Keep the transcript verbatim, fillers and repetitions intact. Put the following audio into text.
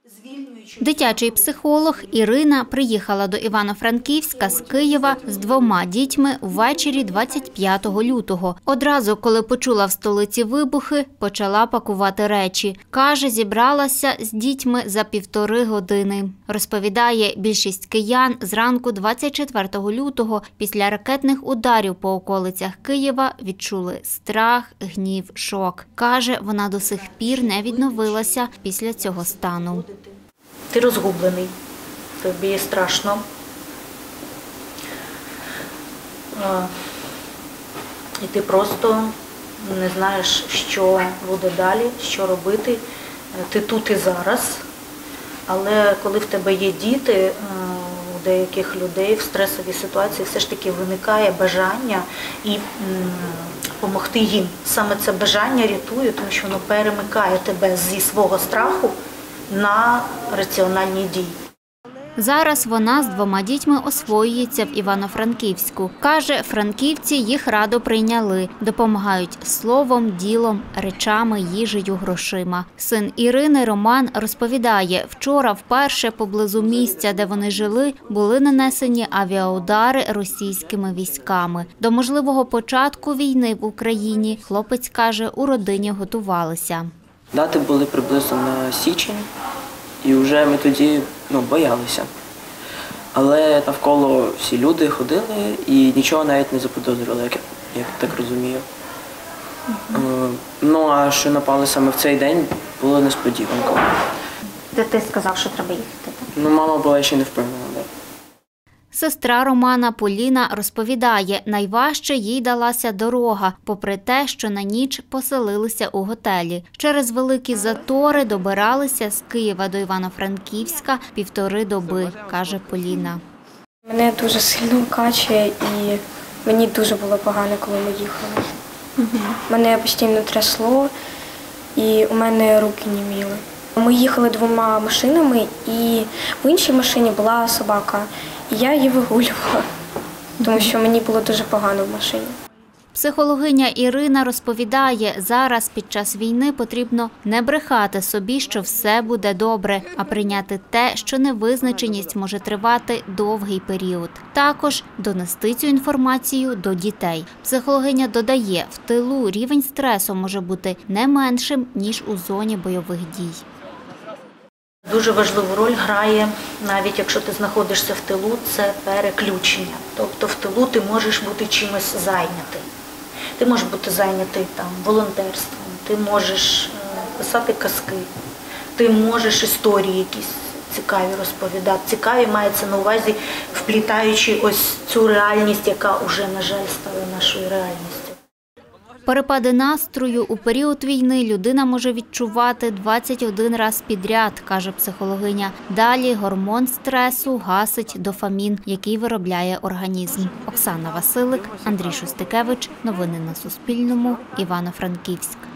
Дитячий психолог Ірина приїхала до Івано-Франківська з Києва з двома дітьми ввечері двадцять п'ятого лютого. Одразу, коли почула в столиці вибухи, почала пакувати речі. Каже, зібралася з дітьми за півтори години. Розповідає, більшість киян зранку двадцять четвертого лютого після ракетних ударів по околицях Києва відчули страх, гнів, шок. Каже, вона до сих пір не відновилася після цього стану. Ти розгублений, тобі страшно. І ти просто не знаєш, що буде далі, що робити. Ти тут і зараз. Але коли в тебе є діти, у деяких людей в стресовій ситуації все ж таки виникає бажання і допомогти їм. Саме це бажання рятує, тому що воно перемикає тебе зі свого страху на раціональні дії. Зараз вона з двома дітьми освоюється в Івано-Франківську. Каже, франківці їх радо прийняли. Допомагають словом, ділом, речами, їжею, грошима. Син Ірини, Роман, розповідає, вчора вперше поблизу місця, де вони жили, були нанесені авіаудари російськими військами. До можливого початку війни в Україні, хлопець каже, у родині готувалися. Дати були приблизно на січень, і вже ми тоді ну, боялися. Але навколо всі люди ходили і нічого навіть не заподозрили, як я так розумію. Uh-huh. Ну, а що напали саме в цей день, було несподіванкою. Де ти сказав, що треба їхати? Ну, мама була ще не впевнена, так. Сестра Романа Поліна розповідає, найважче їй далася дорога, попри те, що на ніч поселилися у готелі. Через великі затори добиралися з Києва до Івано-Франківська півтори доби, каже Поліна. Мене дуже сильно качає і мені дуже було погано, коли ми їхали. Угу. Мене постійно трясло і у мене руки німіли. Ми їхали двома машинами і в іншій машині була собака. І я її вигулювала, тому що мені було дуже погано в машині. Психологиня Ірина розповідає, зараз під час війни потрібно не брехати собі, що все буде добре, а прийняти те, що невизначеність може тривати довгий період. Також донести цю інформацію до дітей. Психологиня додає, в тилу рівень стресу може бути не меншим, ніж у зоні бойових дій. Дуже важливу роль грає, навіть якщо ти знаходишся в тилу, це переключення. Тобто в тилу ти можеш бути чимось зайнятий. Ти можеш бути зайнятий там, волонтерством, ти можеш писати казки, ти можеш історії якісь цікаві розповідати. Цікаві мається на увазі, вплітаючи ось цю реальність, яка вже, на жаль, стала нашою реальністю. Перепади настрою у період війни людина може відчувати двадцять один раз підряд, каже психологиня. Далі гормон стресу гасить дофамін, який виробляє організм. Оксана Василик, Андрій Шостикевич. Новини на Суспільному. Івано-Франківськ.